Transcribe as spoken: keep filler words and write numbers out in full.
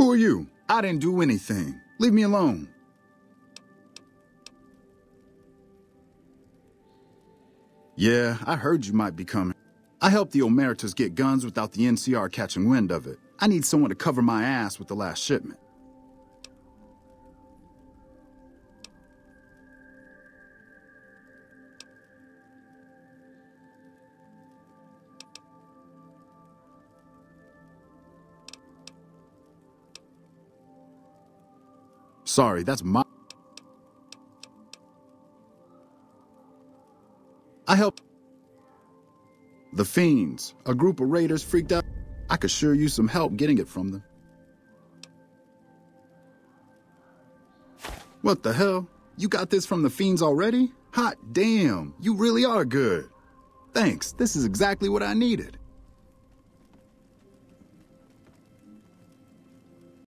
Who are you? I didn't do anything. Leave me alone. Yeah, I heard you might be coming. I helped the Omertas get guns without the N C R catching wind of it. I need someone to cover my ass with the last shipment. Sorry, that's my... I helped... The Fiends, a group of raiders freaked out. I could sure use some help getting it from them. What the hell? You got this from the Fiends already? Hot damn, you really are good. Thanks, this is exactly what I needed.